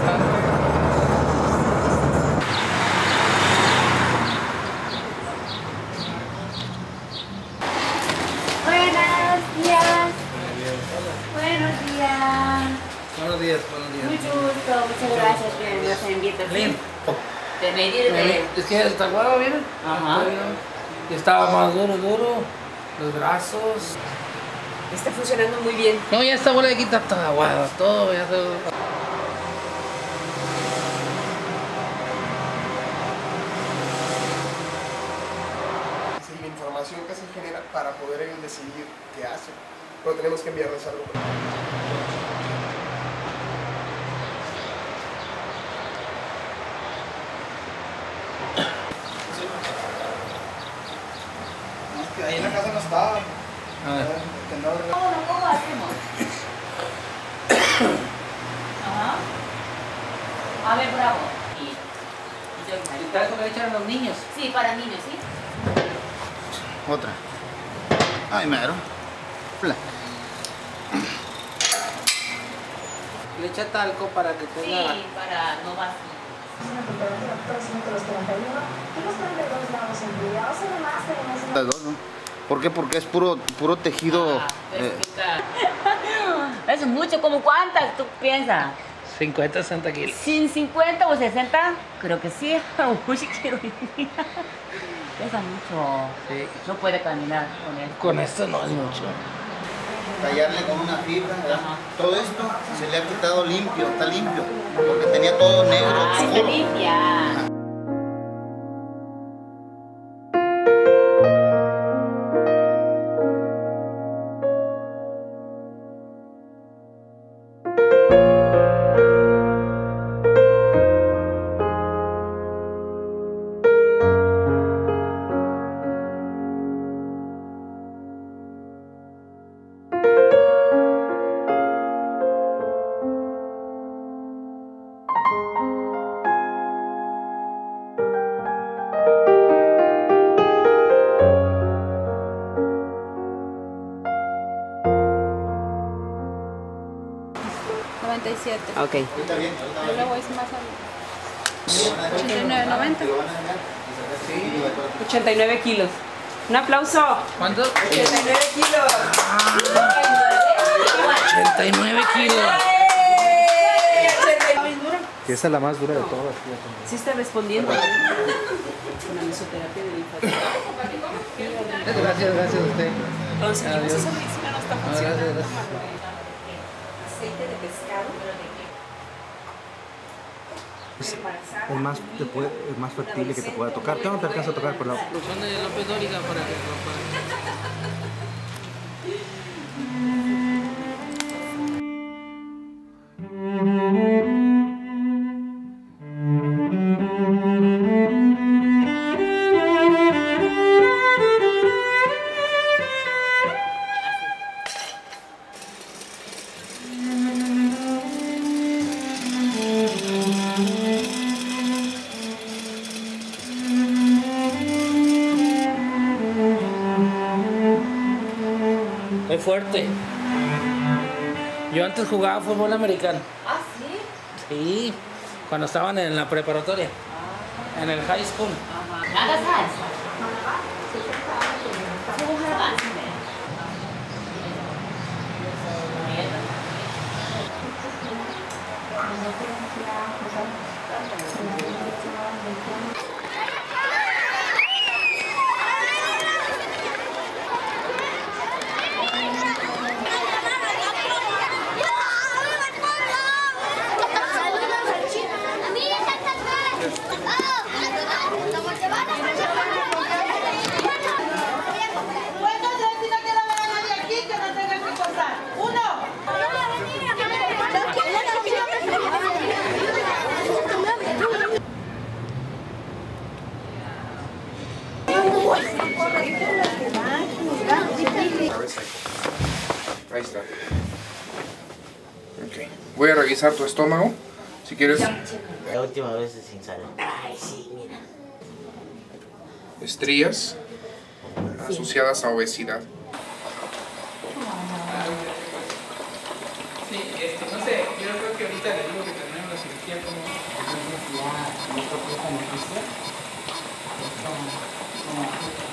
Buenos días, buenos días. Mucho gusto, muchas gracias por la invitación. De medir Es que está guado, ¿vieron? Ajá. Estaba más duro, los brazos. Está funcionando muy bien. No, ya esta bola de aquí está toda aguada, todo, ya todo. Es la información que se genera para poder ellos decidir qué hacen. Pero tenemos que enviarles algo. Ahí en la casa no estaba. A ver. ¿Cómo hacemos? Ajá. A ver, bravo. ¿Y tal como le echan a los niños? Sí, para niños, ¿sí? Otra. Ay, mero. Le echa talco para que tenga... Sí, para no vas. Una temperatura próxima de los 31 y los 32 grados centígrados. Además tenemos ¿No? ¿Por qué? Porque es puro tejido. Es mucho, ¿como cuántas tú piensas? 50, 60 kilos. ¿Sin 50 o 60? Creo que sí. Uy, quiero ir. Pesa mucho. Sí. No puede caminar con él. Con esto no es mucho. Tallarle con una fibra, ¿verdad? Todo esto se le ha quitado limpio, está limpio, porque tenía todo negro, Ah, está oscuro. limpia. Ok. luego es más alto. 89, 90. 89 kilos. Un aplauso. ¿Cuánto? 89 kilos. 89 kilos. Que esa es la más dura de todas. Sí está respondiendo. Con la mesoterapia de linfático. Gracias a usted. Conseguimos Adiós. esa medicina, no está No, funcionando. gracias. Aceite de pescado. Es más factible que te pueda tocar. ¿Qué no te alcanza a tocar por la... Son de López Dóriga para que es fuerte. Yo antes jugaba fútbol americano. ¿Ah, sí? Sí, cuando estaban en la preparatoria, en el high school. 나가서 소화가 안 돼. Ahí está. Okay. Voy a revisar tu estómago. Si quieres. La última vez es sin sal. Ay, sí, mira. Estrías asociadas a obesidad. Sí, no sé, yo creo que ahorita le digo que tenemos la cirugía como ya nuestra propia noticia.